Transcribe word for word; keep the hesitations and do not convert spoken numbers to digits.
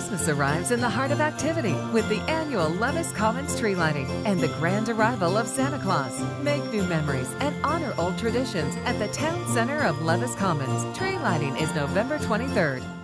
Christmas arrives in the heart of activity with the annual Levis Commons tree lighting and the grand arrival of Santa Claus. Make new memories and honor old traditions at the town center of Levis Commons. Tree lighting is November twenty-third.